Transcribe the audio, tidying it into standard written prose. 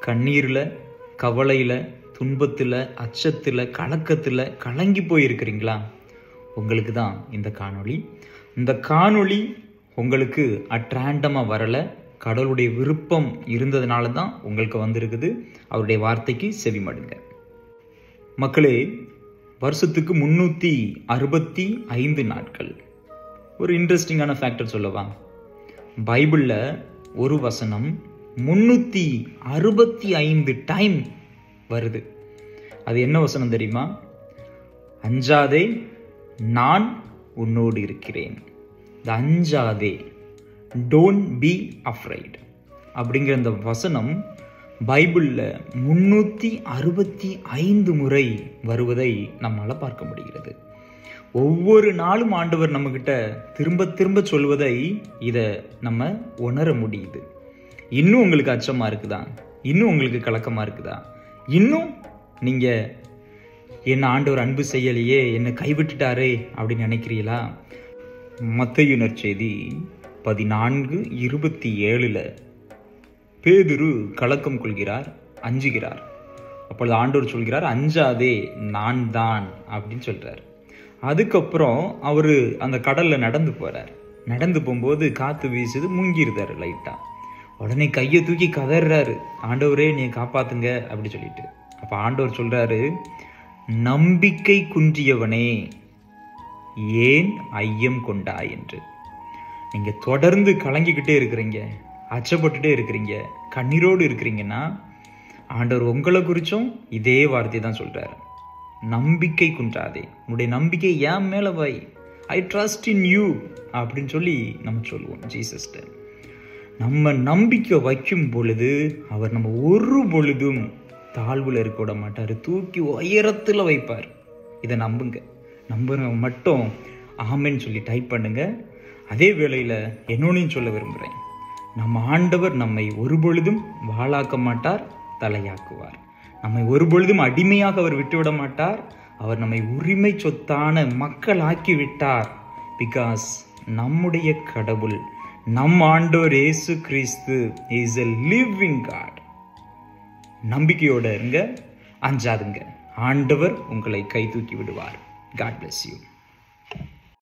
கண்ணீரில், கவலையில், துன்பத்தில், அச்சத்தில், கலக்கத்தில் கலங்கி போயிருக்கிறீங்களா? உங்களுக்கு தான் இந்த காணொளி. இந்த காணொளி உங்களுக்கு அட்ராண்டமாக வரலை, கடவுளுடைய விருப்பம் இருந்ததுனால தான் உங்களுக்கு வந்திருக்குது. அவருடைய வார்த்தைக்கு செவிமடுங்க. மக்களே, வருஷத்துக்கு 365 நாட்கள். ஒரு இன்ட்ரெஸ்டிங்கான ஃபேக்டர் சொல்லவா? பைபிளில் ஒரு வசனம் 365 டைம் வருது. அது என்ன வசனம் தெரியுமா? அஞ்சாதே, நான் உன்னோடு இருக்கிறேன். இந்த அஞ்சாதே, டோன்ட் பி அஃப்ரைட் அப்படிங்கிற இந்த வசனம் பைபிளில் 365 முறை வருவதை நம்மால் பார்க்க முடிகிறது. ஒவ்வொரு நாளும் ஆண்டவர் நம்மக்கிட்ட திரும்ப திரும்ப சொல்வதை இதை நம்ம உணர முடியுது. இன்னும் உங்களுக்கு அச்சமாக இருக்குதா? இன்னும் உங்களுக்கு கலக்கமாக இருக்குதா? இன்னும் நீங்கள் என்ன ஆண்டவர் அன்பு செய்யலையே, என்னை கைவிட்டுட்டாரே அப்படின்னு நினைக்கிறீங்களா? மத்தேயு நற்செய்தி 14:27 பேதுரு கலக்கம் கொள்கிறார், அஞ்சுகிறார். அப்பொழுது ஆண்டவர் சொல்கிறார், அஞ்சாதே, நான் தான் அப்படின்னு சொல்றார். அதுக்கப்புறம் அவர் அந்த கடலில் நடந்து போகிறார். நடந்து போகும்போது காற்று வீசுது, முங்கிருந்தார் லைட்டாக. உடனே கையை தூக்கி கதறாரு, ஆண்டவரே நீ காப்பாத்துங்க அப்படி சொல்லிட்டு. அப்போ ஆண்டவர் சொல்கிறாரு, நம்பிக்கை குன்றியவனே ஏன் ஐயம் கொண்டாய் என்று. நீங்கள் தொடர்ந்து கலங்கிக்கிட்டே இருக்கிறீங்க, அச்சப்பட்டுட்டே இருக்கிறீங்க, கண்ணீரோடு இருக்கிறீங்கன்னா ஆண்டவர் உங்களை குறித்தும் இதே வார்த்தை தான் சொல்கிறார். நம்பிக்கை குன்றாதே, உன்னுடைய நம்பிக்கை என் மேலே வை, ஐ ட்ரஸ்ட் இன் யூ அப்படின்னு சொல்லி நம்ம சொல்லுவோம் ஜீசஸ்ட. நம்ம நம்பிக்கை வைக்கும் பொழுது அவர் நம்ம ஒரு பொழுதும் தாழ்வில் இருக்க விட மாட்டார், தூக்கி உயரத்தில் வைப்பார். இதை நம்புங்க. நம்புறவங்க மட்டும் ஆமென்னு சொல்லி டைப் பண்ணுங்க. அதே வேளையில் என்னொன்னையும் சொல்ல விரும்புகிறேன், நம்ம ஆண்டவர் நம்மை ஒரு பொழுதும் வாளாக்க மாட்டார், தலையாக்குவார். நம்மை ஒரு பொழுதும் அடிமையாக அவர் விட்டுவிட மாட்டார். அவர் நம்மை உரிமை சொத்தான மக்கள் ஆக்கி விட்டார். பிகாஸ் நம்முடைய கடவுள், நம் ஆண்டவர் இயேசு கிறிஸ்து இஸ் எ லிவிங் காட். நம்பிக்கையோட இருங்க, அஞ்சாதுங்க. ஆண்டவர் உங்களை கை தூக்கி விடுவார். God bless you.